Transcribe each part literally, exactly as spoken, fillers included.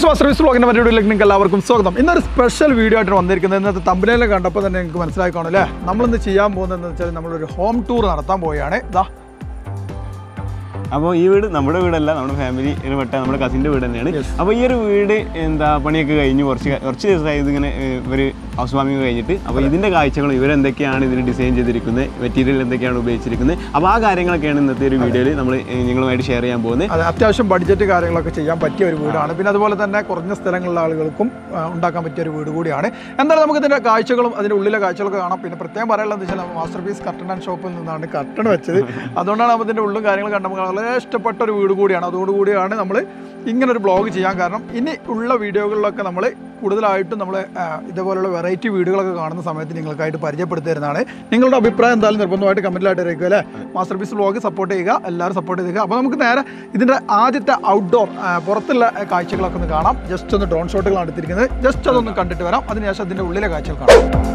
Service വ്ളോഗിൻ്റെ വീഡിയോയിലേക്ക് നിങ്ങൾക്ക് എല്ലാവർക്കും സ്വാഗതം. ഇന്നൊരു സ്പെഷ്യൽ വീഡിയോ ആയിട്ട് വന്നിരിക്കുന്നത് ഇന്നത്തെ തമ്പനയിൽ കണ്ടപ്പോൾ തന്നെ നിങ്ങൾക്ക് മനസ്സിലായി കാണും അല്ലേ. നമ്മളിന്ന് ചെയ്യാൻ പോകുന്നതെന്ന് വെച്ചാൽ നമ്മളൊരു ഹോം ടൂർ നടത്താൻ പോവുകയാണ്. ഇതാ അപ്പോൾ ഈ വീട് നമ്മുടെ വീടല്ല, നമ്മുടെ ഫാമിലി പെട്ട നമ്മുടെ കസിൻ്റെ വീട് തന്നെയാണ്. അപ്പോൾ ഈ ഒരു വീട് എന്താ പണിയൊക്കെ കഴിഞ്ഞ് കുറച്ച് കുറച്ച് ദിവസമായി ഇതിങ്ങനെ ഇവർ ഹൗസ് വാമിങ് കഴിഞ്ഞിട്ട്. അപ്പോൾ ഇതിൻ്റെ കാഴ്ചകളും ഇവരെന്തൊക്കെയാണ് ഇതിന് ഡിസൈൻ ചെയ്തിരിക്കുന്നത്, മെറ്റീരിയൽ എന്തൊക്കെയാണ് ഉപയോഗിച്ചിരിക്കുന്നത്, അപ്പോൾ ആ കാര്യങ്ങളൊക്കെയാണ് ഇന്നത്തെ ഒരു വീഡിയോയിൽ നമ്മൾ നിങ്ങളുമായിട്ട് ഷെയർ ചെയ്യാൻ പോകുന്നത്. അത് അത്യാവശ്യം ബഡ്ജറ്റ് കാര്യങ്ങളൊക്കെ ചെയ്യാൻ പറ്റിയ ഒരു വീടാണ്. പിന്നെ അതുപോലെ തന്നെ കുറഞ്ഞ സ്ഥലങ്ങളിലുള്ള ആളുകൾക്കും ഉണ്ടാക്കാൻ പറ്റിയ ഒരു വീട് കൂടിയാണ്. എന്തായാലും നമുക്ക് ഇതിൻ്റെ കാഴ്ചകളും അതിൻ്റെ ഉള്ളിലെ കാഴ്ചകളൊക്കെ കാണാം. പിന്നെ പ്രത്യേകം പറയാനുള്ളത് വെച്ചാൽ മാസ്റ്റർ പീസ് കർട്ടൺ ആൻഡ് ഷോപ്പിൽ നിന്നാണ് കർട്ടൺ വെച്ചത്. അതുകൊണ്ടാണ് നമ്മൾ ഇതിൻ്റെ ഉള്ളും കാര്യങ്ങൾ കണ്ടപ്പോൾ വളരെ ഇഷ്ടപ്പെട്ട ഒരു വീട് കൂടിയാണ്. അതോടുകൂടിയാണ് നമ്മൾ ഇങ്ങനൊരു ബ്ലോഗ് ചെയ്യാൻ കാരണം. ഇനി ഉള്ള വീഡിയോകളിലൊക്കെ നമ്മൾ കൂടുതലായിട്ടും നമ്മൾ ഇതേപോലുള്ള വെറൈറ്റി വീടുകളൊക്കെ കാണുന്ന സമയത്ത് നിങ്ങൾക്കായിട്ട് പരിചയപ്പെടുത്തി തരുന്നതാണ്. നിങ്ങളുടെ അഭിപ്രായം എന്തായാലും നിർബന്ധമായിട്ട് കമൻറ്റിലായിട്ട് അറിയിക്കുക അല്ലേ. മാസ്റ്റർ പീസ് വ്ളോഗ് സപ്പോർട്ട് ചെയ്യുക, എല്ലാവരും സപ്പോർട്ട് ചെയ്യുക. അപ്പോൾ നമുക്ക് നേരെ ഇതിൻ്റെ ആദ്യത്തെ ഔട്ട്ഡോർ പുറത്തുള്ള കാഴ്ചകളൊക്കെ ഒന്ന് കാണാം. ജസ്റ്റ് ഒന്ന് ഡ്രോൺ ഷോട്ടുകളാണ് എടുത്തിരിക്കുന്നത്. ജസ്റ്റ് അതൊന്ന് കണ്ടിട്ട് വരാം. അതിനുശേഷം അതിൻ്റെ ഉള്ളിലെ കാഴ്ചകൾ കാണാം.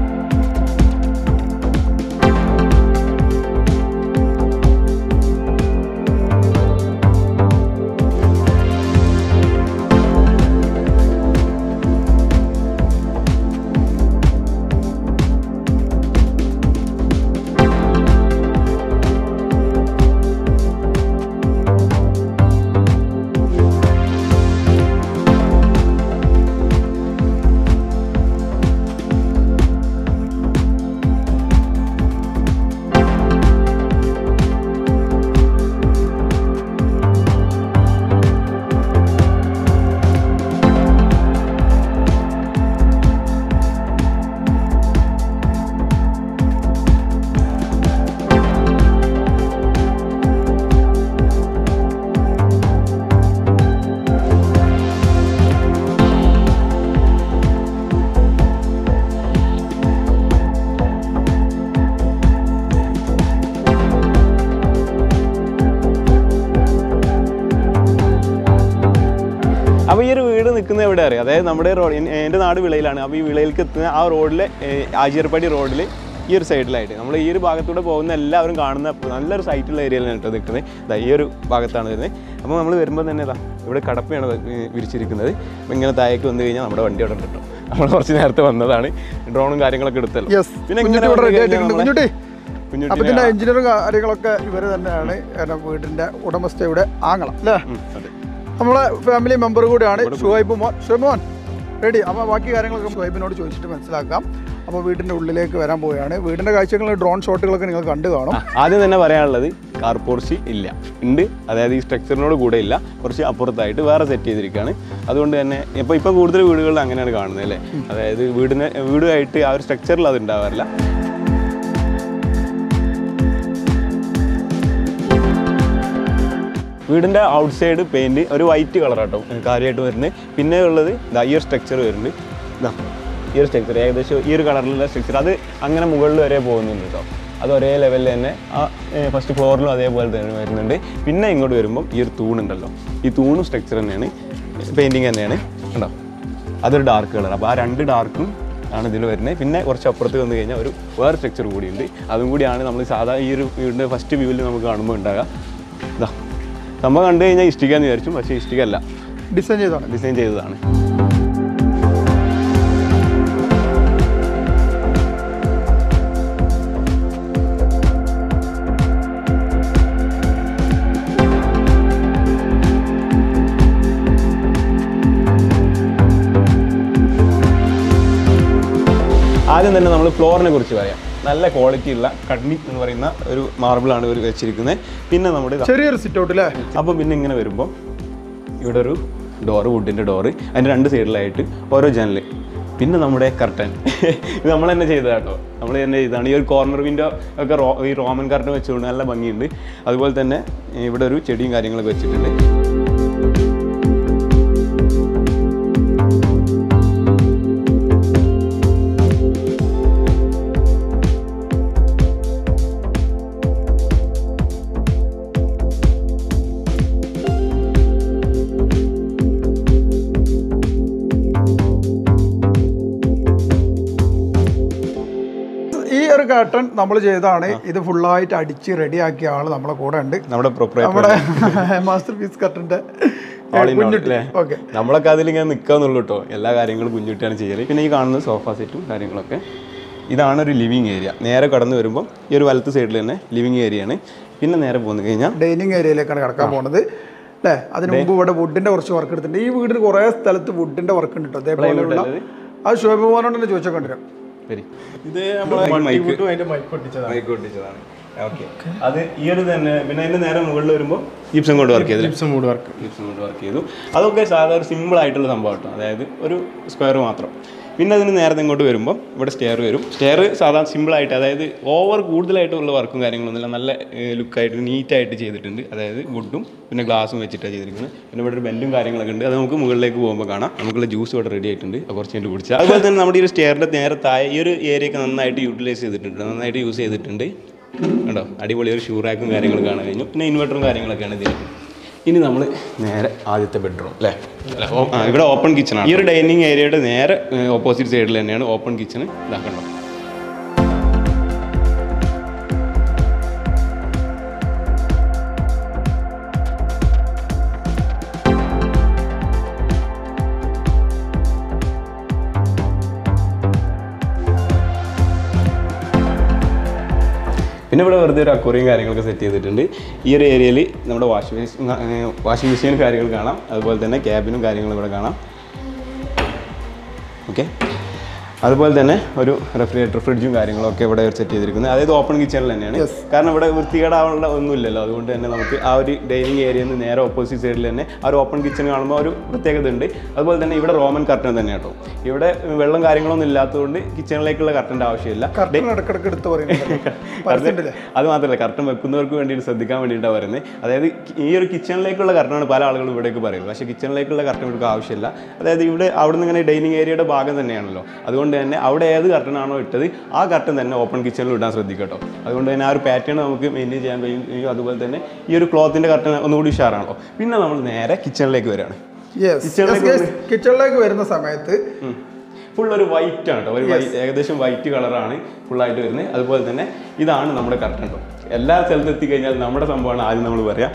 അപ്പോൾ ഈ ഒരു വീട് നിൽക്കുന്നത് എവിടെ അറിയാം, അതായത് നമ്മുടെ റോഡ്, എൻ്റെ നാട് വിളയിലാണ്. അപ്പോൾ ഈ വിളയിലേക്ക് എത്തുന്ന ആ റോഡിലെ ആചാര്യപ്പടി റോഡിൽ ഈ ഒരു സൈഡിലായിട്ട് നമ്മൾ ഈ ഒരു ഭാഗത്തൂടെ പോകുന്ന എല്ലാവരും കാണുന്ന നല്ലൊരു സൈറ്റുള്ള ഏരിയയിലാണ് കേട്ടോ നിൽക്കുന്നത്. ഇതാ ഈ ഒരു ഭാഗത്താണ് വരുന്നത്. അപ്പോൾ നമ്മൾ വരുമ്പോൾ തന്നെ ഇതാ ഇവിടെ കടപ്പയാണ് വിരിച്ചിരിക്കുന്നത്. അപ്പോൾ ഇങ്ങനെ താഴേക്ക് വന്നു കഴിഞ്ഞാൽ നമ്മുടെ വണ്ടി അവിടെ കിട്ടും. നമ്മൾ കുറച്ച് നേരത്തെ വന്നതാണ്, ഡ്രോണും കാര്യങ്ങളൊക്കെ എടുത്തല്ലോ. പിന്നെ കുഞ്ഞുട്ടിന്റെ എഞ്ചിനീയറും കാര്യങ്ങളൊക്കെ ഇവർ തന്നെയാണ്. വീടിന്റെ ഉടമസ്ഥയുടെ ആങ്ങള അല്ലേ. നമ്മളെ ഫാമിലി മെമ്പർ കൂടിയാണ് ഷുഹൈബ് മോൻ. ഷുഹൈബ് മോൻ റെഡി. അപ്പോൾ ബാക്കി കാര്യങ്ങളൊക്കെ ഷുഹൈബിനോട് ചോദിച്ചിട്ട് മനസ്സിലാക്കാം. അപ്പോൾ വീടിൻ്റെ ഉള്ളിലേക്ക് വരാൻ പോവുകയാണ്. വീടിൻ്റെ കാഴ്ചകൾ ഡ്രോൺ ഷോട്ടുകളൊക്കെ നിങ്ങൾ കണ്ടു കാണും. ആദ്യം തന്നെ പറയാനുള്ളത് കാർ പോർച്ച് ഇല്ല, ഉണ്ട്. അതായത് ഈ സ്ട്രക്ചറിനോട് കൂടെ ഇല്ല, കുറച്ച് അപ്പുറത്തായിട്ട് വേറെ സെറ്റ് ചെയ്തിരിക്കുകയാണ്. അതുകൊണ്ട് തന്നെ ഇപ്പോൾ ഇപ്പോൾ കൂടുതൽ വീടുകളിൽ അങ്ങനെയാണ് കാണുന്നത് അല്ലേ. അതായത് വീടിന് വീടുമായിട്ട് ആ ഒരു സ്ട്രക്ചറിൽ അത് ഉണ്ടാവാറില്ല. വീടിൻ്റെ ഔട്ട് സൈഡ് പെയിൻറ്റ് ഒരു വൈറ്റ് കളറാട്ടോ കാര്യമായിട്ട് വരുന്നത്. പിന്നെ ഉള്ളത് ഇതാ ഈ ഒരു സ്ട്രക്ചർ വരുന്നുണ്ട്. ഇതാ ഈ ഒരു സ്ട്രക്ചർ ഏകദേശം ഈ ഒരു കളറിലുള്ള സ്ട്രക്ചർ അത് അങ്ങനെ മുകളിൽ വരെ പോകുന്നുണ്ട് കേട്ടോ. അത് ഒരേ ലെവലിൽ തന്നെ ആ ഫസ്റ്റ് ഫ്ലോറിലും അതേപോലെ തന്നെ വരുന്നുണ്ട്. പിന്നെ ഇങ്ങോട്ട് വരുമ്പം ഈ ഒരു തൂണുണ്ടല്ലോ, ഈ തൂണും സ്ട്രക്ചർ തന്നെയാണ്, പെയിൻറ്റിങ് തന്നെയാണ് കേട്ടോ. അതൊരു ഡാർക്ക് കളർ. അപ്പോൾ ആ രണ്ട് ഡാർക്കും ആണ് ഇതിൽ വരുന്നത്. പിന്നെ കുറച്ച് അപ്പുറത്ത് വന്നു കഴിഞ്ഞാൽ ഒരു വേറെ സ്ട്രക്ചർ കൂടിയുണ്ട്. അതും കൂടിയാണ് നമ്മൾ സാധാ ഈ ഒരു വീടിൻ്റെ ഫസ്റ്റ് വ്യൂവിൽ നമുക്ക് കാണുമ്പോൾ ഉണ്ടാകുക. ഇതാ സംഭവം കണ്ടു കഴിഞ്ഞാൽ ഇഷ്ടിക്കാന്ന് വിചാരിച്ചു, പക്ഷേ ഇഷ്ടിക്കല്ല, ഡിസൈൻ ചെയ്തതാണ് ഡിസൈൻ ചെയ്തതാണ്. ആദ്യം തന്നെ നമ്മൾ ഫ്ലോറിനെ കുറിച്ച് പറയാം. നല്ല ക്വാളിറ്റി ഉള്ള കഡ്നി എന്ന് പറയുന്ന ഒരു മാർബിളാണ് ഇവർ വെച്ചിരിക്കുന്നത്. പിന്നെ നമ്മുടെ ചെറിയൊരു സിറ്റ് ഔട്ട് അല്ലേ. അപ്പം പിന്നെ ഇങ്ങനെ വരുമ്പോൾ ഇവിടെ ഒരു ഡോറ്, വുഡിൻ്റെ ഡോറ്, അതിൻ്റെ രണ്ട് സൈഡിലായിട്ട് ഓരോ ജനൽ. പിന്നെ നമ്മുടെ കർട്ടൻ ഇത് നമ്മൾ തന്നെ ചെയ്തതാണ് കേട്ടോ, നമ്മൾ തന്നെ ചെയ്തതാണ്. ഈ ഒരു കോർണർ വിൻഡോ ഒക്കെ റോ ഈ റോമൻ കർട്ടൻ വെച്ചുകൊണ്ട് നല്ല ഭംഗിയുണ്ട്. അതുപോലെ തന്നെ ഇവിടെ ഒരു ചെടിയും കാര്യങ്ങളൊക്കെ വെച്ചിട്ടുണ്ട്. കർട്ടൻ നമ്മൾ ചെയ്തതാണ്. ഇത് ഫുള്ളായിട്ട് അടിച്ച് റെഡിയാക്കിയ ആൾ നമ്മളെ കൂടെ ഉണ്ട്, നമ്മുടെ നമ്മുടെ മാസ്റ്റർ പീസ് കർട്ടൻ്റെ ഓക്കെ. നമ്മളൊക്കെ അതിലിങ്ങനെ നിൽക്കാന്നുള്ളൂ കേട്ടോ. എല്ലാ കാര്യങ്ങളും കുഞ്ഞുട്ടിയാണ് ചെയ്യല്. പിന്നെ ഈ കാണുന്ന സോഫ സെറ്റും കാര്യങ്ങളൊക്കെ. ഇതാണ് ഒരു ലിവിങ് ഏരിയ. നേരെ കടന്നു വരുമ്പോൾ ഈ ഒരു വലത്ത് സൈഡിൽ തന്നെ ലിവിങ് ഏരിയ ആണ്. പിന്നെ നേരെ പോന്നു കഴിഞ്ഞാൽ ഡൈനിങ് ഏരിയയിലേക്കാണ് കിടക്കാൻ പോകുന്നത് അല്ലേ. അതിന് മുമ്പ് ഇവിടെ വുഡിൻ്റെ കുറച്ച് വർക്ക് എടുത്തിട്ടുണ്ട്. ഈ വീടിന് കുറേ സ്ഥലത്ത് വുഡിൻ്റെ വർക്ക് ഉണ്ട് കേട്ടോ. അതേപോലെയുള്ള അത് ശോഭമോനോട് തന്നെ ചോദിച്ചാൽ കണ്ടിരാം. ഇത് ഓക്കെ. അത് ഈ ഒരു തന്നെ. പിന്നെ അതിന്റെ നേരെ മുകളിൽ വരുമ്പോൾ ജിപ്സം കൊണ്ട് വർക്ക് ചെയ്തു. ജിപ്സം കൊണ്ട് വർക്ക് ജിപ്സം കൊണ്ട് വർക്ക് ചെയ്തു. അതൊക്കെ സാധാരണ സിമ്പിൾ ആയിട്ടുള്ള സംഭവം കേട്ടോ. അതായത് ഒരു സ്ക്വയർ മാത്രം. പിന്നെ അതിന് നേരത്തെ ഇങ്ങോട്ട് വരുമ്പോൾ ഇവിടെ സ്റ്റെയർ വരും. സ്റ്റെയർ സാധാരണ സിമ്പിളായിട്ട്, അതായത് ഓവർ കൂടുതലായിട്ടുള്ള വർക്കും കാര്യങ്ങളൊന്നുമില്ല, നല്ല ലുക്കായിട്ട് നീറ്റായിട്ട് ചെയ്തിട്ടുണ്ട്. അതായത് വുഡും പിന്നെ ഗ്ലാസും വെച്ചിട്ടാണ് ചെയ്തിരിക്കുന്നത്. പിന്നെ ഇവിടെ ഒരു ബെൻഡും കാര്യങ്ങളൊക്കെ ഉണ്ട്. അത് നമുക്ക് മുകളിലേക്ക് പോകുമ്പോൾ കാണാം. നമുക്കുള്ള ജ്യൂസ് ഇവിടെ റെഡി ആയിട്ടുണ്ട്. കുറച്ച് കഴിഞ്ഞ് കുടിച്ചാൽ. അതുപോലെ തന്നെ നമ്മുടെ ഈ ഒരു സ്റ്റെയറിൻ്റെ നേരെ താഴെ ഈ ഒരു ഏരിയയൊക്കെ നന്നായിട്ട് യൂട്ടിലൈസ് ചെയ്തിട്ടുണ്ട്, നന്നായിട്ട് യൂസ് ചെയ്തിട്ടുണ്ട് കേട്ടോ. അടിപൊളി ഒരു ഷൂ റാക്കും കാര്യങ്ങളും കാണാൻ കഴിഞ്ഞു. പിന്നെ ഇൻവെർട്ടറും കാര്യങ്ങളൊക്കെയാണ് ഇതിൽ. ഇനി നമ്മൾ നേരെ ആദ്യത്തെ ബെഡ്റൂം അല്ലേ. ഇവിടെ ഓപ്പൺ കിച്ചണാണ്. ഈ ഒരു ഡൈനിങ് ഏരിയയുടെ നേരെ ഓപ്പോസിറ്റ് സൈഡിൽ തന്നെയാണ് ഓപ്പൺ കിച്ചൺ. ഇതാക്കണ്ടോ. പിന്നെ ഇവിടെ വെറുതെ ഒരു അക്വറിയും കാര്യങ്ങളൊക്കെ സെറ്റ് ചെയ്തിട്ടുണ്ട്. ഈ ഒരു ഏരിയയിൽ നമ്മുടെ വാഷിംഗ് മെഷീൻ വാഷിംഗ് മെഷീൻ കാര്യങ്ങൾ കാണാം. അതുപോലെ തന്നെ ക്യാബിനും കാര്യങ്ങളും ഇവിടെ കാണാം. ഓക്കെ. അതുപോലെ തന്നെ ഒരു റെഫ്രിജറേറ്റർ ഫ്രിഡ്ജും കാര്യങ്ങളൊക്കെ ഇവിടെ സെറ്റ് ചെയ്തിരിക്കുന്നത്. അതായത് ഓപ്പൺ കിച്ചണിൽ തന്നെയാണ്. കാരണം ഇവിടെ വൃത്തികേടാവാനുള്ള ഒന്നുമില്ലല്ലോ. അതുകൊണ്ട് തന്നെ നമുക്ക് ആ ഒരു ഡൈനിങ് ഏരിയയിൽ നിന്ന് നേരെ ഓപ്പോസിറ്റ് സൈഡിൽ തന്നെ ആ ഒരു ഓപ്പൺ കിച്ചൺ കാണുമ്പോൾ ഒരു പ്രത്യേകത ഉണ്ട്. അതുപോലെ തന്നെ ഇവിടെ റോമൻ കർട്ടൻ തന്നെ കേട്ടോ. ഇവിടെ വെള്ളം കാര്യങ്ങളൊന്നും ഇല്ലാത്തതുകൊണ്ട് കിച്ചണിലേക്കുള്ള കർട്ടൻ്റെ ആവശ്യമില്ല. അത് മാത്രമല്ല, കർട്ടൻ വെക്കുന്നവർക്ക് വേണ്ടിയിട്ട് ശ്രദ്ധിക്കാൻ വേണ്ടിയിട്ടാണ് പറയുന്നത്. അതായത് ഈ ഒരു കിച്ചണിലേക്കുള്ള കർട്ടനാണ് പല ആളുകളും ഇവിടേക്ക് പറയുന്നത്. പക്ഷേ കിച്ചണിലേക്കുള്ള കർട്ടൻ ഇവിടെ ആവശ്യമില്ല. അതായത് ഇവിടെ അവിടെ നിന്ന് ഇങ്ങനെ ഡൈനിങ് ഏരിയയുടെ ഭാഗം തന്നെയാണല്ലോ. അതുകൊണ്ട് തന്നെ അവിടെ ഏത് കർട്ടനാണോ ഇട്ടത് ആ കർട്ടൻ തന്നെ ഓപ്പൺ കിച്ചണിൽ ഇടാൻ ശ്രദ്ധിക്കട്ടോ. അതുകൊണ്ട് തന്നെ ആ ഒരു പാറ്റേൺ നമുക്ക് മെയിൻറ്റെയിൻ ചെയ്യാൻ കഴിയും. അതുപോലെ തന്നെ ഈ ഒരു ക്ലോത്തിൻ്റെ കർട്ടൻ ഒന്നുകൂടി ഉഷാറാണോ. പിന്നെ നമ്മൾ നേരെ കിച്ചണിലേക്ക് വരികയാണ്. കിച്ചണിലേക്ക് വരുന്ന സമയത്ത് ഫുൾ ഒരു വൈറ്റ് ആണ് കേട്ടോ. ഒരു ഏകദേശം വൈറ്റ് കളറാണ് ഫുള്ളായിട്ട് വരുന്നത്. അതുപോലെ തന്നെ ഇതാണ് നമ്മുടെ കർട്ടൻ കേട്ടോ. എല്ലാ സ്ഥലത്തും എത്തിക്കഴിഞ്ഞാൽ നമ്മുടെ സംഭവമാണ് ആദ്യം നമ്മൾ പറയാം.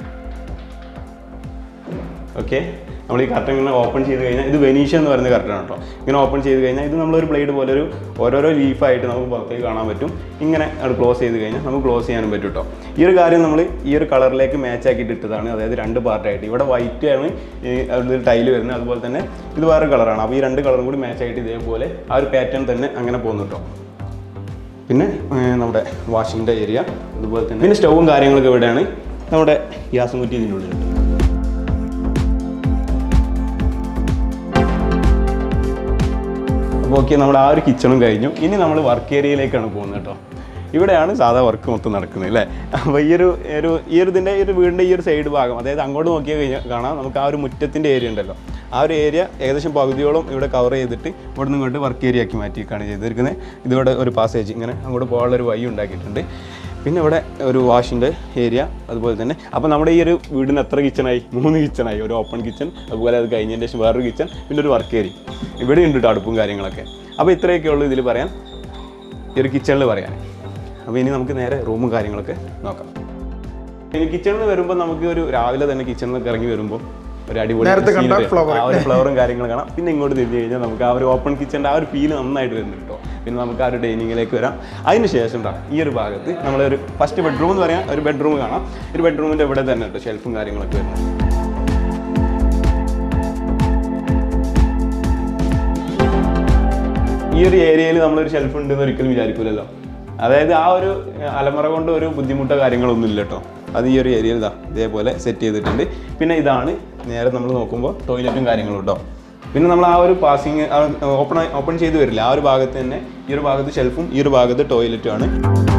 ഓക്കെ. നമ്മൾ ഈ കർട്ടൻ ഇങ്ങനെ ഓപ്പൺ ചെയ്ത് കഴിഞ്ഞാൽ ഇത് വെനീഷ്യ എന്ന് പറയുന്ന കർട്ടനാണ് കേട്ടോ. ഇങ്ങനെ ഓപ്പൺ ചെയ്ത് കഴിഞ്ഞാൽ ഇത് നമ്മളൊരു ബ്ലേഡ് പോലെ ഒരു ഓരോരോ ലീഫായിട്ട് നമുക്ക് പുറത്തേക്ക് കാണാൻ പറ്റും. ഇങ്ങനെ അത് ക്ലോസ് ചെയ്ത് കഴിഞ്ഞാൽ നമുക്ക് ക്ലോസ് ചെയ്യാനും പറ്റും കേട്ടോ. ഈ ഒരു കാര്യം നമ്മൾ ഈ ഒരു കളറിലേക്ക് മാച്ച് ആക്കിയിട്ട് ഇട്ടതാണ്. അതായത് രണ്ട് പാർട്ടായിട്ട് ഇവിടെ വൈറ്റ് ആണ് ഈ ടൈല് വരുന്നത്. അതുപോലെ തന്നെ ഇത് വേറെ കളറാണ്. അപ്പോൾ ഈ രണ്ട് കളറും കൂടി മാച്ച് ആയിട്ട് ഇതേപോലെ ആ ഒരു പാറ്റേൺ തന്നെ അങ്ങനെ പോകുന്നു കേട്ടോ. പിന്നെ നമ്മുടെ വാഷിങ്ങിൻ്റെ ഏരിയ അതുപോലെ തന്നെ പിന്നെ സ്റ്റൗവും കാര്യങ്ങളൊക്കെ ഇവിടെയാണ്. നമ്മുടെ ഗ്യാസും കുറ്റി ഇതിൻ്റെ ഉള്ളിലുണ്ട്. അപ്പോൾ ഓക്കെ, നമ്മുടെ ആ ഒരു കിച്ചണും കഴിഞ്ഞു. ഇനി നമ്മൾ വർക്ക് ഏരിയയിലേക്കാണ് പോകുന്നത് കേട്ടോ. ഇവിടെയാണ് സാധാ വർക്ക് മൊത്തം നടക്കുന്നത് അല്ലേ. അപ്പോൾ ഈ ഒരു ഒരു ഈ ഒരു ഇതിൻ്റെ ഈ ഒരു വീടിൻ്റെ ഈ ഒരു സൈഡ് ഭാഗം, അതായത് അങ്ങോട്ട് നോക്കിയാൽ കഴിഞ്ഞാൽ കാണാം നമുക്ക് ആ ഒരു മുറ്റത്തിൻ്റെ ഏരിയ ഉണ്ടല്ലോ. ആ ഒരു ഏരിയ ഏകദേശം പകുതിയോളം ഇവിടെ കവർ ചെയ്തിട്ട് ഇവിടെ നിന്ന് ഇങ്ങോട്ട് വർക്ക് ഏരിയ ആക്കി മാറ്റിയൊക്കെയാണ് ചെയ്തിരിക്കുന്നത്. ഇതിവിടെ ഒരു പാസേജ് ഇങ്ങനെ അങ്ങോട്ട് പോകാനുള്ളൊരു വഴി ഉണ്ടാക്കിയിട്ടുണ്ട്. പിന്നെ ഇവിടെ ഒരു വാഷിൻ്റെ ഏരിയ അതുപോലെ തന്നെ. അപ്പോൾ നമ്മുടെ ഈ ഒരു വീടിന് എത്ര കിച്ചണായി? മൂന്ന് കിച്ചണായി. ഒരു ഓപ്പൺ കിച്ചൺ, അതുപോലെ അത് കഴിഞ്ഞതിന് ശേഷം വേറൊരു കിച്ചൺ, പിന്നെ ഒരു വർക്ക് ഏരിയ. ഇവിടെ ഉണ്ട് കേട്ടോ അടുപ്പും കാര്യങ്ങളൊക്കെ. അപ്പോൾ ഇത്രയൊക്കെ ഉള്ളൂ ഇതിൽ പറയാൻ, ഈ ഒരു കിച്ചണിൽ പറയാൻ. അപ്പോൾ ഇനി നമുക്ക് നേരെ റൂമും കാര്യങ്ങളൊക്കെ നോക്കാം. ഇനി കിച്ചണിൽ വരുമ്പോൾ നമുക്ക് ഒരു രാവിലെ തന്നെ കിച്ചണിലൊക്കെ ഇറങ്ങി വരുമ്പോൾ ഒരു അടിപൊളി ആ ഒരു ഫ്ലവറും കാര്യങ്ങളും കാണാം. പിന്നെ ഇങ്ങോട്ട് തിരിഞ്ഞ് കഴിഞ്ഞാൽ നമുക്ക് ആ ഒരു ഓപ്പൺ കിച്ചൻ്റെ ആ ഒരു ഫീൽ നന്നായിട്ട് വരുന്നുണ്ട് കേട്ടോ. പിന്നെ നമുക്ക് ആ ഒരു ഡൈനിങ്ങിലേക്ക് വരാം. അതിന് ശേഷം കേട്ടോ ഈ ഒരു ഭാഗത്ത് നമ്മളൊരു ഫസ്റ്റ് ബെഡ്റൂം എന്ന് പറയാം, ഒരു ബെഡ്റൂം കാണാം. ഒരു ബെഡ്റൂമിൻ്റെ ഇവിടെ തന്നെ കേട്ടോ ഷെൽഫും കാര്യങ്ങളൊക്കെ വരുന്നത്. ഈ ഒരു ഏരിയയിൽ നമ്മളൊരു ഷെൽഫ് ഉണ്ടെന്ന് ഒരിക്കലും വിചാരിക്കില്ലല്ലോ. അതായത് ആ ഒരു അലമുറ കൊണ്ട് ഒരു ബുദ്ധിമുട്ടോ കാര്യങ്ങളൊന്നും ഇല്ല കേട്ടോ. അത് ഈ ഒരു ഏരിയയിൽ ഇതാ ഇതേപോലെ സെറ്റ് ചെയ്തിട്ടുണ്ട്. പിന്നെ ഇതാണ് നേരെ നമ്മൾ നോക്കുമ്പോൾ ടോയ്ലറ്റും കാര്യങ്ങളും കേട്ടോ. പിന്നെ നമ്മൾ ആ ഒരു പാസിങ് ഓപ്പൺ ഓപ്പൺ ചെയ്ത് വരില്ല, ആ ഒരു ഭാഗത്ത് തന്നെ ഈ ഒരു ഭാഗത്ത് ഷെൽഫും ഈ ഒരു ഭാഗത്ത് ടോയ്ലറ്റും ആണ്.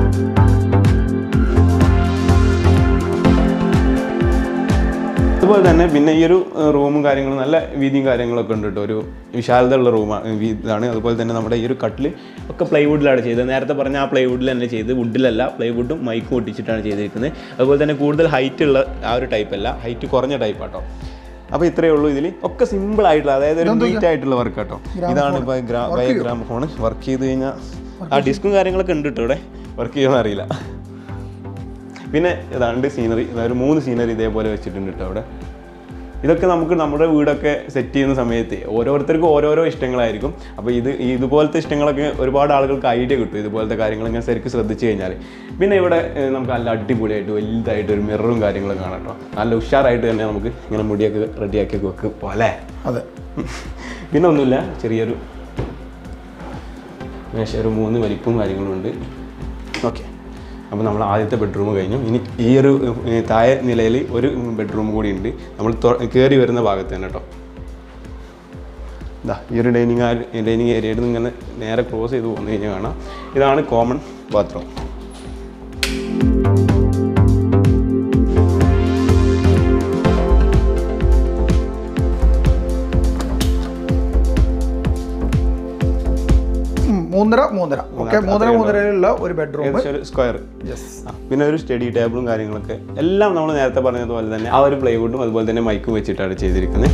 അതുപോലെ തന്നെ പിന്നെ ഈ ഒരു റൂമും കാര്യങ്ങളും നല്ല വീതിയും കാര്യങ്ങളൊക്കെ ഉണ്ട് കേട്ടോ. ഒരു വിശാലത ഉള്ള റൂമാണ്, ഇതാണ്. അതുപോലെ തന്നെ നമ്മുടെ ഈ ഒരു കട്ടിൽ ഒക്കെ പ്ലൈവുഡിലാണ് ചെയ്തത്. നേരത്തെ പറഞ്ഞ ആ പ്ലൈവുഡിൽ തന്നെ ചെയ്ത്, വുഡിലല്ല, പ്ലൈവുഡും മൈക്കും ഒട്ടിച്ചിട്ടാണ് ചെയ്തിരിക്കുന്നത്. അതുപോലെ തന്നെ കൂടുതൽ ഹൈറ്റ് ഉള്ള ആ ഒരു ടൈപ്പ് അല്ല, ഹൈറ്റ് കുറഞ്ഞ ടൈപ്പ് കേട്ടോ. അപ്പോൾ ഇത്രയേ ഉള്ളൂ. ഇതിൽ ഒക്കെ സിമ്പിൾ ആയിട്ടുള്ള, അതായത് ഒരു നീറ്റ് ആയിട്ടുള്ള വർക്ക് കേട്ടോ. ഇതാണ് ഇപ്പോൾ ഗ്രാ ബൈ ഗ്രാം ഫോൺ വർക്ക് ചെയ്ത് കഴിഞ്ഞാൽ ആ ഡിസ്കും കാര്യങ്ങളൊക്കെ ഉണ്ട് കേട്ടോ ഇവിടെ, വർക്ക് ചെയ്യുമെന്ന് അറിയില്ല. പിന്നെ ഇതാണ്ട് സീനറി, അതായത് മൂന്ന് സീനറി ഇതേപോലെ വെച്ചിട്ടുണ്ട് കേട്ടോ അവിടെ. ഇതൊക്കെ നമുക്ക് നമ്മുടെ വീടൊക്കെ സെറ്റ് ചെയ്യുന്ന സമയത്ത് ഓരോരുത്തർക്കും ഓരോരോ ഇഷ്ടങ്ങളായിരിക്കും. അപ്പോൾ ഇത് ഇതുപോലത്തെ ഇഷ്ടങ്ങളൊക്കെ ഒരുപാട് ആളുകൾക്ക് ഐഡിയ കിട്ടും, ഇതുപോലത്തെ കാര്യങ്ങൾ ഇങ്ങനെ ശരിക്കും ശ്രദ്ധിച്ചു കഴിഞ്ഞാൽ. പിന്നെ ഇവിടെ നമുക്ക് നല്ല അടിപൊളിയായിട്ട് വലുതായിട്ട് ഒരു മിററും കാര്യങ്ങളൊക്കെ കാണാം കേട്ടോ. നല്ല ഉഷാറായിട്ട് തന്നെ നമുക്ക് ഇങ്ങനെ മുടിയൊക്കെ റെഡിയാക്കി വെക്കും പോലെ. അതെ. പിന്നെ ഒന്നുമില്ല, ചെറിയൊരു മേശ, ഒരു മൂന്ന് വലിപ്പും കാര്യങ്ങളും ഉണ്ട്. ഓക്കെ, അപ്പോൾ നമ്മൾ ആദ്യത്തെ ബെഡ്റൂം കഴിഞ്ഞു. ഇനി ഈ ഒരു താഴെ നിലയിൽ ഒരു ബെഡ്റൂം കൂടി ഉണ്ട്, നമ്മൾ കയറി വരുന്ന ഭാഗത്ത് തന്നെ കേട്ടോ. ഇതാ ഈ ഒരു ഡൈനിങ് ഡൈനിങ് ഏരിയയിൽ നിന്ന് ഇങ്ങനെ നേരെ ക്രോസ് ചെയ്ത് പോകുന്നു കഴിഞ്ഞാൽ കാണാം, ഇതാണ് കോമൺ ബാത്റൂം. മൂന്നര മൂന്നര ഓക്കെ മൂന്നര മൂന്നരയിലുള്ള ഒരു ബെഡ്റൂം, ഒരു സ്ക്വയർ. പിന്നെ ഒരു സ്റ്റഡി ടേബിളും കാര്യങ്ങളൊക്കെ എല്ലാം നമ്മൾ നേരത്തെ പറഞ്ഞതുപോലെ തന്നെ ആ ഒരു പ്ലൈവുഡും അതുപോലെ തന്നെ മൈക്കും വെച്ചിട്ടാണ് ചെയ്തിരിക്കുന്നത്.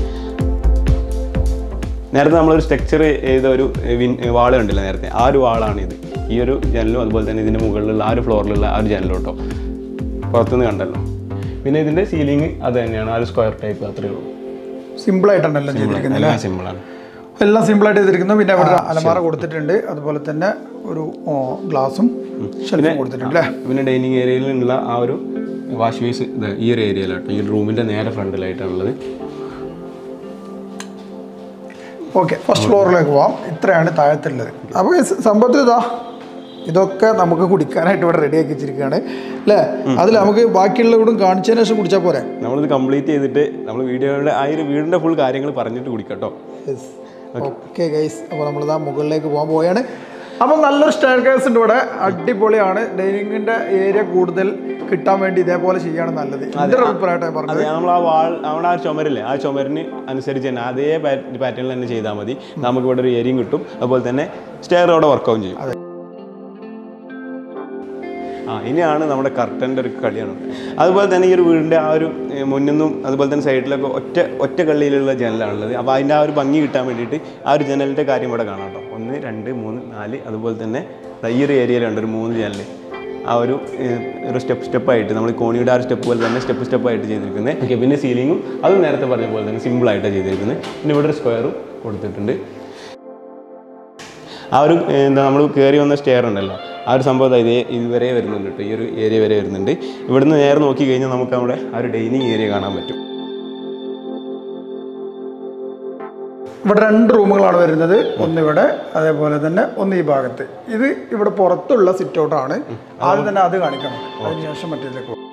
നേരത്തെ നമ്മളൊരു സ്ട്രക്ചർ ചെയ്ത ഒരു വാള് കണ്ടില്ല നേരത്തെ, ആ ഒരു വാളാണിത്. ഈ ഒരു ജനലും അതുപോലെ തന്നെ ഇതിൻ്റെ മുകളിലുള്ള ആ ഒരു ഫ്ലോറിലുള്ള ആ ഒരു ജനലും കേട്ടോ, പുറത്തുനിന്ന് കണ്ടല്ലോ. പിന്നെ ഇതിൻ്റെ സീലിംഗ് അത് തന്നെയാണ്, ആ ഒരു സ്ക്വയർ ടൈപ്പ്, അത്രയേ ഉള്ളൂ. സിമ്പിളായിട്ടാണ് എല്ലാം ചെയ്തിരിക്കുന്നത്. എല്ലാം സിമ്പിളാണ്, എല്ലാം സിമ്പിളായിട്ട് ചെയ്തിരിക്കുന്നു. പിന്നെ അവിടെ അലമാര കൊടുത്തിട്ടുണ്ട്, അതുപോലെ തന്നെ ഒരു ഗ്ലാസും ഷെൽഫും കൊടുത്തിട്ടുണ്ട് അല്ലേ. പിന്നെ ഡൈനിങ് ഏരിയയിലുള്ള ആ ഒരു വാഷ് ബേസ് ഈ ഒരു ഏരിയയിലാട്ടോ, ഈ റൂമിൻ്റെ നേരെ ഫ്രണ്ടിലായിട്ടാണുള്ളത്. ഓക്കെ, ഫസ്റ്റ് ഫ്ലോറിലേക്ക് പോവാം. ഇത്രയാണ് താഴത്തുള്ളത്. അപ്പോൾ സംഭവത്തിൽ ഇതാ ഇതൊക്കെ നമുക്ക് കുടിക്കാനായിട്ട് ഇവിടെ റെഡിയാക്കി വെച്ചിരിക്കുകയാണ് അല്ലേ. അതിൽ നമുക്ക് ബാക്കിയുള്ളവരും കാണിച്ചതിന് ശേഷം കുടിച്ചാൽ പോരെ. നമ്മളിത് കംപ്ലീറ്റ് ചെയ്തിട്ട് നമ്മൾ വീഡിയോയുടെ ആ ഒരു വീടിൻ്റെ ഫുൾ കാര്യങ്ങൾ പറഞ്ഞിട്ട് കുടിക്കട്ടോ. ഓക്കെ ഗൈസ്, അപ്പോൾ നമ്മളിതാ മുകളിലേക്ക് പോകാൻ പോവുകയാണ്. അപ്പം നല്ലൊരു സ്റ്റെയർ കേസ് ഉണ്ട് ഇവിടെ, അടിപൊളിയാണ്. ഡൈനിങ്ങിൻ്റെ ഏരിയ കൂടുതൽ കിട്ടാൻ വേണ്ടി ഇതേപോലെ ചെയ്യാണ് നല്ലത്. എൻ്റെ അഭിപ്രായമായിട്ട് പറഞ്ഞത് നമ്മൾ ആ വാൾ അവിടെ ആ ചുമരില്ലേ, ആ ചുമരിന് അനുസരിച്ച് തന്നെ അതേ പാറ്റേണിൽ തന്നെ ചെയ്താൽ മതി. നമുക്ക് ഇവിടെ ഒരു ഏരിയയും കിട്ടും, അതുപോലെ തന്നെ സ്റ്റെയർ അവിടെ വർക്കാവും ചെയ്യും. ആ ഇനിയാണ് നമ്മുടെ കർട്ടൻ്റെ ഒരു കളിയാണ്. അതുപോലെ തന്നെ ഈ ഒരു വീടിൻ്റെ ആ ഒരു മുന്നിന്നും അതുപോലെ തന്നെ സൈഡിലൊക്കെ ഒറ്റ ഒറ്റ കള്ളിയിലുള്ള ജനലാണുള്ളത്. അപ്പോൾ അതിൻ്റെ ആ ഒരു ഭംഗി കിട്ടാൻ വേണ്ടിയിട്ട് ആ ഒരു ജനലിൻ്റെ കാര്യം ഇവിടെ കാണാം കേട്ടോ. ഒന്ന് രണ്ട് മൂന്ന് നാല്, അതുപോലെ തന്നെ ഈ ഒരു ഏരിയയിലുണ്ട് ഒരു മൂന്ന് ജനൽ. ആ ഒരു ഒരു സ്റ്റെപ്പ് സ്റ്റെപ്പായിട്ട് നമ്മൾ കോണിയുടെ ആ ഒരു സ്റ്റെപ്പ് പോലെ തന്നെ സ്റ്റെപ്പ് സ്റ്റെപ്പായിട്ട് ചെയ്തിരിക്കുന്നത്. ഓക്കെ, പിന്നെ സീലിങ്ങും അത് നേരത്തെ പറഞ്ഞ പോലെ തന്നെ സിമ്പിളായിട്ടാണ് ചെയ്തിരിക്കുന്നത്. പിന്നെ ഇവിടെ ഒരു സ്ക്വയറും കൊടുത്തിട്ടുണ്ട്. ആ ഒരു എന്താ നമ്മൾ കയറി വന്ന സ്റ്റെയർ ഉണ്ടല്ലോ, ആ ഒരു സംഭവം ഇതേ ഇതുവരെ വരുന്നുണ്ട് കേട്ടോ, ഈ ഒരു ഏരിയ വരെ വരുന്നുണ്ട്. ഇവിടുന്ന് നേരെ നോക്കി കഴിഞ്ഞാൽ നമുക്ക് അവിടെ ആ ഒരു ഡൈനിങ് ഏരിയ കാണാൻ പറ്റും. ഇവിടെ രണ്ട് റൂമുകളാണ് വരുന്നത്, ഒന്നിവിടെ അതേപോലെ തന്നെ ഒന്ന് ഈ ഭാഗത്ത്. ഇത് ഇവിടെ പുറത്തുള്ള സിറ്റ് ഔട്ടാണ്. ആദ്യം തന്നെ അത് കാണിക്കണം, അതിനുശേഷം മറ്റേതിലേക്ക് പോകും.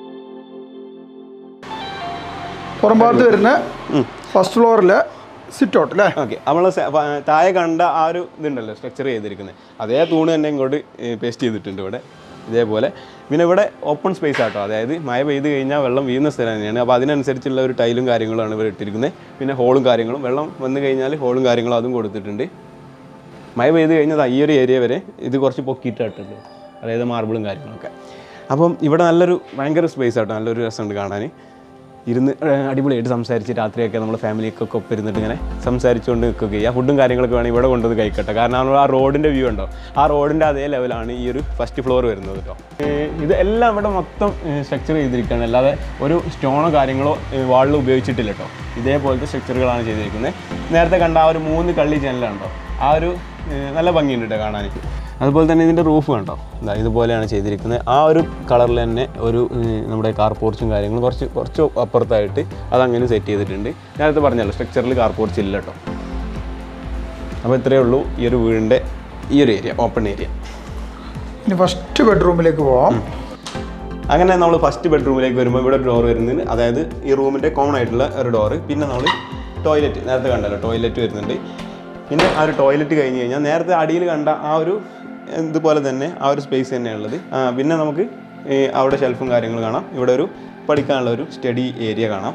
പുറം ഭാഗത്ത് വരുന്ന ഫസ്റ്റ് ഫ്ലോറിലെ സിറ്റ് ഔട്ട് അല്ലേ. ഓക്കെ, നമ്മൾ താഴെ കണ്ട ആ ഒരു ഇതുണ്ടല്ലോ സ്ട്രക്ചർ ചെയ്തിരിക്കുന്നത്, അതേ തൂണ് തന്നെ ഇങ്ങോട്ട് പേസ്റ്റ് ചെയ്തിട്ടുണ്ട് ഇവിടെ ഇതേപോലെ. പിന്നെ ഇവിടെ ഓപ്പൺ സ്പേസ് ആട്ടോ, അതായത് മഴ പെയ്ത് കഴിഞ്ഞാൽ വെള്ളം വീഴുന്ന സ്ഥലം തന്നെയാണ്. അപ്പോൾ അതിനനുസരിച്ചുള്ള ഒരു ടൈലും കാര്യങ്ങളുമാണ് ഇവിടെ ഇട്ടിരിക്കുന്നത്. പിന്നെ ഹോളും കാര്യങ്ങളും, വെള്ളം വന്നു കഴിഞ്ഞാൽ ഹോളും കാര്യങ്ങളും അതും കൊടുത്തിട്ടുണ്ട്. മഴ പെയ്ത് കഴിഞ്ഞാൽ ഈ ഒരു ഏരിയ വരെ ഇത് കുറച്ച് പൊക്കിയിട്ടിട്ടുണ്ട്, അതായത് മാർബിളും കാര്യങ്ങളൊക്കെ. അപ്പം ഇവിടെ നല്ലൊരു ഭയങ്കര സ്പേസ് ആട്ടോ, നല്ലൊരു രസമുണ്ട് കാണാൻ. ഇരുന്ന് അടിപൊളിയായിട്ട് സംസാരിച്ച് രാത്രിയൊക്കെ നമ്മൾ ഫാമിലിയൊക്കെ ഒപ്പം ഇരുന്നിട്ട് ഇങ്ങനെ സംസാരിച്ചുകൊണ്ട് നിൽക്കുക ചെയ്യുക. ഫുഡും കാര്യങ്ങളൊക്കെ വേണം ഇവിടെ കൊണ്ടുവന്ന് കഴിക്കട്ടെ, കാരണം ആ റോഡിൻ്റെ വ്യൂ ഉണ്ടോ, ആ റോഡിൻ്റെ അതേ ലെവലാണ് ഈ ഒരു ഫസ്റ്റ് ഫ്ലോർ വരുന്നത് കേട്ടോ. ഇത് എല്ലാം ഇവിടെ മൊത്തം സ്ട്രക്ചർ ചെയ്തിരിക്കുകയാണ്, അല്ലാതെ ഒരു സ്റ്റോണോ കാര്യങ്ങളോ വാളിൽ ഉപയോഗിച്ചിട്ടില്ല കേട്ടോ. ഇതേപോലത്തെ സ്ട്രക്ചറുകളാണ് ചെയ്തിരിക്കുന്നത്. നേരത്തെ കണ്ട ആ ഒരു മൂന്ന് കള്ളി ജനലുണ്ടോ, ആ ഒരു നല്ല ഭംഗിയുണ്ട് കേട്ടോ കാണാൻ. അതുപോലെ തന്നെ ഇതിൻ്റെ റൂഫ് കണ്ടോ, ഇതാ ഇതുപോലെയാണ് ചെയ്തിരിക്കുന്നത്. ആ ഒരു കളറിൽ തന്നെ ഒരു നമ്മുടെ കാർ പോർച്ചും കാര്യങ്ങളും കുറച്ച് കുറച്ച് അപ്പുറത്തായിട്ട് അതങ്ങനെ സെറ്റ് ചെയ്തിട്ടുണ്ട്. നേരത്തെ പറഞ്ഞല്ലോ സ്ട്രക്ചറിൽ കാർ പോർച്ച് ഇല്ല കേട്ടോ. അപ്പോൾ ഇത്രയേ ഉള്ളൂ ഈ ഒരു വീടിൻ്റെ ഈ ഒരു ഏരിയ, ഓപ്പൺ ഏരിയ. ഇനി ഫസ്റ്റ് ബെഡ്റൂമിലേക്ക് പോവാം. അങ്ങനെ നമ്മൾ ഫസ്റ്റ് ബെഡ്റൂമിലേക്ക് വരുമ്പോൾ ഇവിടെ ഒരു ഡോർ വരുന്നുണ്ട്, അതായത് ഈ റൂമിൻ്റെ കോമൺ ആയിട്ടുള്ള ഒരു ഡോറ്. പിന്നെ നമ്മൾ ടോയ്ലറ്റ് നേരത്തെ കണ്ടല്ലോ, ടോയ്ലറ്റ് വരുന്നുണ്ട്. പിന്നെ ആ ഒരു ടോയ്ലറ്റ് കഴിഞ്ഞ് കഴിഞ്ഞാൽ നേരത്തെ അടിയിൽ കണ്ട ആ ഒരു ഇതുപോലെ തന്നെ ആ ഒരു സ്പേസ് തന്നെയാണുള്ളത്. പിന്നെ നമുക്ക് അവിടെ ഷെൽഫും കാര്യങ്ങളും കാണാം. ഇവിടെ ഒരു പഠിക്കാനുള്ള ഒരു സ്റ്റഡി ഏരിയ കാണാം.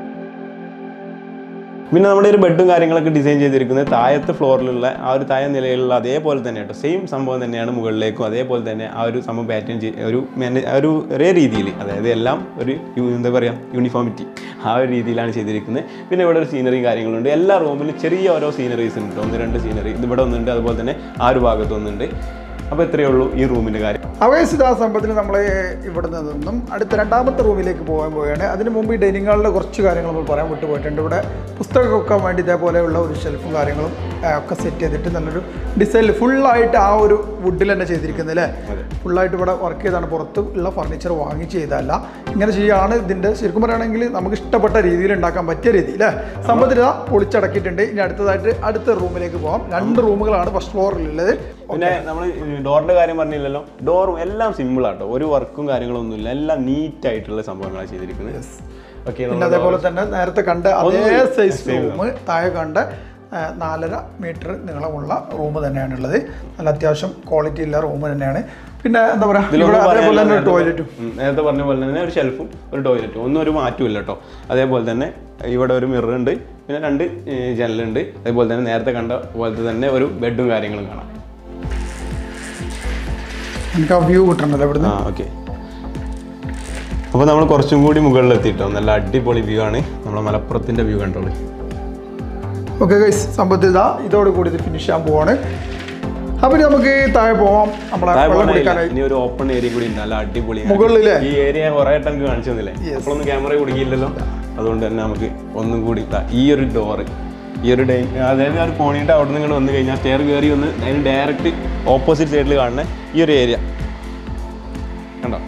പിന്നെ നമ്മുടെ ഒരു ബെഡും കാര്യങ്ങളൊക്കെ ഡിസൈൻ ചെയ്തിരിക്കുന്നത് താഴത്തെ ഫ്ലോറിലുള്ള ആ ഒരു താഴെ നിലയിലുള്ള അതേപോലെ തന്നെ കേട്ടോ, സെയിം സംഭവം തന്നെയാണ് മുകളിലേക്കും അതേപോലെ തന്നെ ആ ഒരു സംഭവം പാറ്റേൺ ഒരു ഒരു ഒരേ രീതിയിൽ, അതായത് എല്ലാം ഒരു എന്താ പറയുക യൂണിഫോമിറ്റി ആ ഒരു രീതിയിലാണ് ചെയ്തിരിക്കുന്നത്. പിന്നെ ഇവിടെ ഒരു സീനറി കാര്യങ്ങളുണ്ട്. എല്ലാ റൂമിലും ചെറിയ ഓരോ സീനറീസ് ഉണ്ട്, ഒന്ന് രണ്ട് സീനറി. ഇതിവിടെ ഒന്നുണ്ട്, അതുപോലെ തന്നെ ആ ഒരു ഭാഗത്ത് ഒന്നുണ്ട്. അപ്പോൾ ഇത്രയേ ഉള്ളൂ ഈ റൂമിൻ്റെ കാര്യം. അവയസിത സംഭവത്തിൽ നമ്മൾ ഇവിടെ നിന്നും അടുത്ത രണ്ടാമത്തെ റൂമിലേക്ക് പോകാൻ പോവുകയാണ്. അതിന് മുമ്പ് ഈ ഡൈനിങ് ഹാളിലെ കുറച്ച് കാര്യങ്ങൾ നമ്മൾ പറയാൻ വിട്ടു പോയിട്ടുണ്ട്. ഇവിടെ പുസ്തകം വെക്കാൻ വേണ്ടി ഇതേപോലെയുള്ള ഒരു ഷെൽഫും കാര്യങ്ങളും ഒക്കെ സെറ്റ് ചെയ്തിട്ട് നല്ലൊരു ഡിസൈനിൽ ഫുള്ളായിട്ട് ആ ഒരു വുഡിൽ തന്നെ ചെയ്തിരിക്കുന്നത് അല്ലേ. ഫുള്ളായിട്ട് ഇവിടെ വർക്ക് ചെയ്താണ്, പുറത്ത് ഉള്ള ഫർണിച്ചർ വാങ്ങി ചെയ്തതല്ല. ഇങ്ങനെ ചെയ്യുകയാണ് ഇതിൻ്റെ ശരിക്കും പറയുകയാണെങ്കിൽ നമുക്ക് ഇഷ്ടപ്പെട്ട രീതിയിൽ ഉണ്ടാക്കാൻ പറ്റിയ രീതി അല്ലേ. സംഭവത്തിൽ പൊളിച്ചടക്കിയിട്ടുണ്ട്. ഇനി അടുത്തതായിട്ട് അടുത്ത റൂമിലേക്ക് പോകാം. രണ്ട് റൂമുകളാണ് ഫസ്റ്റ് ഫ്ലോറിലുള്ളത്. പിന്നെ നമ്മൾ ഡോറിൻ്റെ കാര്യം പറഞ്ഞില്ലല്ലോ. ഡോറും എല്ലാം സിമ്പിൾ ആട്ടോ, ഒരു വർക്കും കാര്യങ്ങളൊന്നുമില്ല, എല്ലാം നീറ്റ് ആയിട്ടുള്ള സംഭവങ്ങളാണ് ചെയ്തിരിക്കുന്നത്. ഓക്കെ, പിന്നെ അതേപോലെ തന്നെ നേരത്തെ കണ്ട അതേ സൈസ് റൂം താഴെ കണ്ട നാലര മീറ്റർ നീളമുള്ള റൂം തന്നെയാണുള്ളത്. നല്ല അത്യാവശ്യം ക്വാളിറ്റി ഉള്ള റൂം തന്നെയാണ്. പിന്നെ എന്താ പറയുക, അതേപോലെ തന്നെ ടോയ്ലറ്റും നേരത്തെ പറഞ്ഞ പോലെ തന്നെ ഒരു ഷെൽഫും ഒരു ടോയ്ലറ്റും ഒന്നും ഒരു മാറ്റമില്ല കേട്ടോ. അതേപോലെ തന്നെ ഇവിടെ ഒരു മിറർ ഉണ്ട്, പിന്നെ രണ്ട് ജനലുണ്ട്. അതേപോലെ തന്നെ നേരത്തെ കണ്ട പോലത്തെ തന്നെ ഒരു ബെഡും കാര്യങ്ങളും കാണാം. എനിക്ക് ആ വ്യൂ കിട്ടണല്ലോ ഇവിടുന്ന്. ആ ഓക്കെ. അപ്പോൾ നമ്മൾ കുറച്ചും കൂടി മുകളിലെത്തിയിട്ടോ. നല്ല അടിപൊളി വ്യൂ ആണ്. നമ്മളെ മലപ്പുറത്തിൻ്റെ വ്യൂ കണ്ടോളൂ. ഓക്കെ ഗൈസ്, സംഭവത്തിൽ ഇതാ ഇതോട് കൂടി ഇത് ഫിനിഷ് ചെയ്യാൻ പോവാണ്. അപ്പം നമുക്ക് താഴെ പോവാം. നമ്മളെ ഇനി ഒരു ഓപ്പൺ ഏരിയ കൂടി ഉണ്ട്, നല്ല അടിപൊളി മുകളിലെ ഈ ഏരിയ കുറേ ആയിട്ട് നമുക്ക് കാണിച്ചു തന്നില്ലേ. അപ്പോഴൊന്നും ക്യാമറ കുടുങ്ങിയില്ലല്ലോ. അതുകൊണ്ട് തന്നെ നമുക്ക് ഒന്നും കൂടി ഈ ഒരു ഡോറ്, ഈ ഒരു ഡൈ അതായത് ആ ഒരു കോണിയുടെ അവിടെ നിന്ന് ഇങ്ങോട്ട് വന്നു കഴിഞ്ഞാൽ സ്റ്റെയർ കയറി വന്ന് അതിന് ഡയറക്റ്റ് ഓപ്പോസിറ്റ് സൈഡിൽ കാണുന്ന ഈ ഒരു ഏരിയ കണ്ടോ.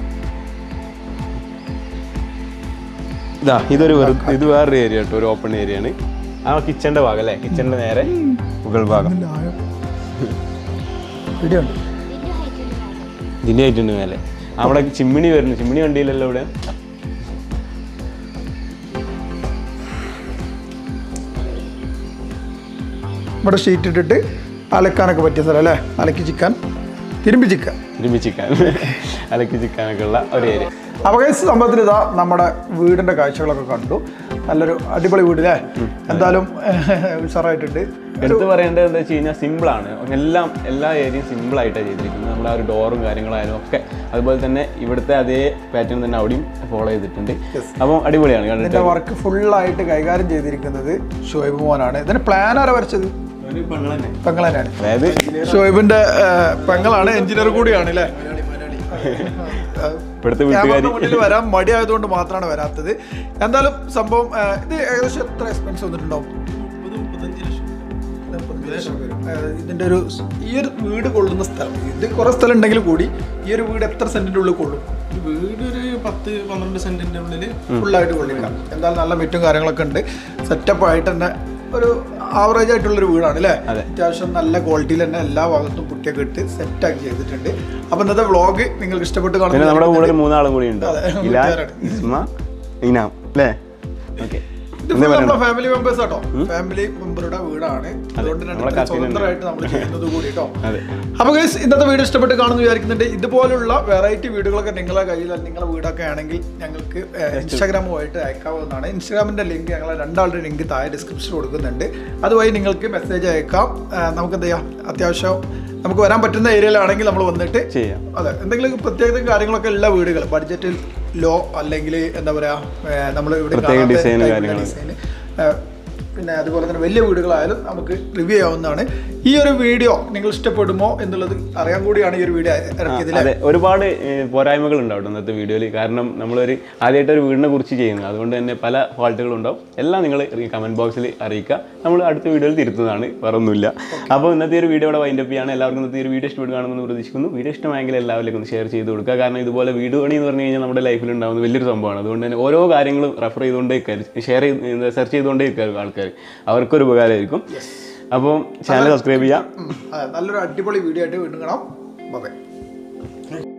ഇതാ ഇതൊരു ഇത് വേറൊരു ഏരിയ കേട്ടോ, ഒരു ഓപ്പൺ ഏരിയ ആണ്. ആ കിച്ചന്റെ ഭാഗം അല്ലേ, കിച്ചന്റെ നേരെ മുകൾ ഭാഗം. ഇതിന്റെ ആയിട്ടുണ്ട് മേലെ. അവിടെ ചിമ്മിണി വരുന്നു, ചിമ്മിണി കണ്ടില്ലല്ലോ ഇവിടെ. ഇവിടെ ഷീറ്റ് ഇട്ടിട്ട് അലക്കാനൊക്കെ പറ്റിയ സ്ഥലം അല്ലേ. അലക്കി ചിക്കാൻ, തിരുമ്പി ചിക്കാൻ തിരുമ്പി ചിക്കാൻ അലക്കി ചിക്കാനൊക്കെ ഉള്ള ഒരു ഏരിയ. അവകാശ സംഭവത്തിൽ ഇതാ നമ്മുടെ വീടിൻ്റെ കാഴ്ചകളൊക്കെ കണ്ടു. നല്ലൊരു അടിപൊളി വീട് അല്ലേ. എന്തായാലും ഉഷാറായിട്ടുണ്ട്. എടുത്ത് പറയേണ്ടത് എന്താ വെച്ച് കഴിഞ്ഞാൽ സിമ്പിളാണ് എല്ലാം, എല്ലാ ഏരിയയും സിമ്പിളായിട്ടാണ് ചെയ്തിരിക്കുന്നത്. നമ്മുടെ ആ ഒരു ഡോറും കാര്യങ്ങളായാലും ഒക്കെ അതുപോലെ തന്നെ ഇവിടുത്തെ അതേ പാറ്റേൺ തന്നെ അവിടെയും ഫോളോ ചെയ്തിട്ടുണ്ട്. അപ്പം അടിപൊളിയാണ്. ഇതിൻ്റെ വർക്ക് ഫുള്ളായിട്ട് കൈകാര്യം ചെയ്തിരിക്കുന്നത് ഷോയിബ് മോനാണ്. ഇതിന് പ്ലാനാണ് വരച്ചത്, പെങ്ങളാണ്. അതായത് ഷോയിബിന്റെ പെങ്ങളാണ്, എഞ്ചിനീയർ കൂടിയാണ് അല്ലേ. മുന്നിൽ വരാൻ മടി ആയതുകൊണ്ട് മാത്രമാണ് വരാത്തത്. എന്തായാലും സംഭവം ഇത് ഏകദേശം എത്ര എക്സ്പെൻസ് വന്നിട്ടുണ്ടാവും? ഇതിന്റെ ഒരു ഈ ഒരു വീട് കൊള്ളുന്ന സ്ഥലം, ഇത് കുറെ സ്ഥലം ഉണ്ടെങ്കിൽ കൂടി ഈ ഒരു വീട് എത്ര സെന്റിന്റെ ഉള്ളിൽ കൊള്ളും? വീട് ഒരു പത്ത് പന്ത്രണ്ട് സെന്റിന്റെ ഉള്ളിൽ ഫുള്ളായിട്ട് കൊള്ളിക്കാം. എന്തായാലും നല്ല മിറ്റും കാര്യങ്ങളൊക്കെ ഉണ്ട്. സെറ്റപ്പ് ആയിട്ട് തന്നെ ഒരു ആവറേജ് ആയിട്ടുള്ളൊരു വീടാണ് അല്ലേ. അത്യാവശ്യം നല്ല ക്വാളിറ്റിയിൽ തന്നെ എല്ലാ ഭാഗത്തും കുട്ടിയൊക്കെ ഇട്ട് സെറ്റാക്കി ചെയ്തിട്ടുണ്ട്. അപ്പൊ ഇന്നത്തെ വ്ളോഗ് നിങ്ങൾക്ക് ഇഷ്ടപ്പെട്ട് കാണുന്നത് നമ്മുടെ കൂടെ മൂന്നാളും കൂടി ഉണ്ട്, ഓക്കെ. ഫാമിലി മെമ്പേഴ്സ് ആട്ടോ, ഫാമിലി മെമ്പറുടെ വീടാണ്. അതുകൊണ്ട് തന്നെ സ്വതന്ത്രമായിട്ട് നമ്മൾ ചെയ്യുന്നത് കൂടി കേട്ടോ. അപ്പൊ ഇന്നത്തെ വീഡിയോ ഇഷ്ടപ്പെട്ട് കാണുന്നു വിചാരിക്കുന്നുണ്ട്. ഇതുപോലുള്ള വെറൈറ്റി വീഡിയോകളൊക്കെ നിങ്ങളുടെ കയ്യിൽ നിങ്ങളുടെ വീടൊക്കെ ആണെങ്കിൽ ഞങ്ങൾക്ക് ഇൻസ്റ്റാഗ്രാമുമായിട്ട് അയക്കാവുന്നതാണ്. ഇൻസ്റ്റാഗ്രാമിന്റെ ലിങ്ക് ഞങ്ങൾ രണ്ടാളുടെ ലിങ്ക് താഴെ ഡിസ്ക്രിപ്ഷനിൽ കൊടുക്കുന്നുണ്ട്. അതുവഴി നിങ്ങൾക്ക് മെസ്സേജ് അയക്കാം. നമുക്ക് എന്ത് ചെയ്യാം, അത്യാവശ്യം നമുക്ക് വരാൻ പറ്റുന്ന ഏരിയയിലാണെങ്കിൽ നമ്മൾ വന്നിട്ട് ചെയ്യാം. അതെ, എന്തെങ്കിലും പ്രത്യേക കാര്യങ്ങളൊക്കെ ഉള്ള വീടുകൾ, ബഡ്ജറ്റിൽ ലോ അല്ലെങ്കിൽ എന്താ പറയുക നമ്മൾ ഇവിടെ ഡിസൈൻ, പിന്നെ അതുപോലെ തന്നെ വലിയ വീടുകളായാലും നമുക്ക് റിവ്യൂ ചെയ്യാവുന്നതാണ്. ഈ ഒരു വീഡിയോ നിങ്ങൾ ഇഷ്ടപ്പെടുമോ എന്നുള്ളത് അറിയാൻ കൂടിയാണ് ഈ ഒരു വീഡിയോ ഇറക്കിയത്. അതെ, ഒരുപാട് പോരായ്മകൾ ഉണ്ടാവും ഇന്നത്തെ വീഡിയോയിൽ. കാരണം നമ്മളൊരു ആദ്യമായിട്ട് ഒരു വീടിനെ കുറിച്ച് ചെയ്യുന്നത്, അതുകൊണ്ട് തന്നെ പല ഫാൾട്ടുകളും ഉണ്ടാവും. എല്ലാം നിങ്ങൾ കമൻറ്റ് ബോക്സിൽ അറിയിക്കുക, നമ്മൾ അടുത്ത വീഡിയോയിൽ തിരുത്തുന്നതാണ്, വേറൊന്നുമില്ല. അപ്പോൾ ഇന്നത്തെ ഒരു വീഡിയോ ഇവിടെ വൈൻഡപ്പ് ചെയ്യാണ്. എല്ലാവർക്കും ഇന്നത്തെ ഒരു വീഡിയോ ഇഷ്ടപ്പെട്ട് കാണുമെന്ന് പ്രതീക്ഷിക്കുന്നു. വീഡിയോ ഇഷ്ടമായെങ്കിൽ എല്ലാവരിലേക്കും ഒന്ന് ഷെയർ ചെയ്ത് കൊടുക്കുക. കാരണം ഇതുപോലെ വീഡിയോ പണി എന്ന് പറഞ്ഞു കഴിഞ്ഞാൽ നമ്മുടെ ലൈഫിൽ ഉണ്ടാകുന്ന വലിയൊരു സംഭവമാണ്. അതുകൊണ്ട് തന്നെ ഓരോ കാര്യങ്ങളും റെഫർ ചെയ്തുകൊണ്ടേ ഷെയർ ചെയ്ത് സെർച്ച് ചെയ്തുകൊണ്ടേ ഇരിക്കുക ആൾക്കാർ, അവർക്കൊരു ഉപകാരമായിരിക്കും. അപ്പോൾ ചാനൽ സബ്സ്ക്രൈബ് ചെയ്യാം. നല്ലൊരു അടിപൊളി വീഡിയോ ആയിട്ട് വീണ്ടും കാണാം. ബൈ.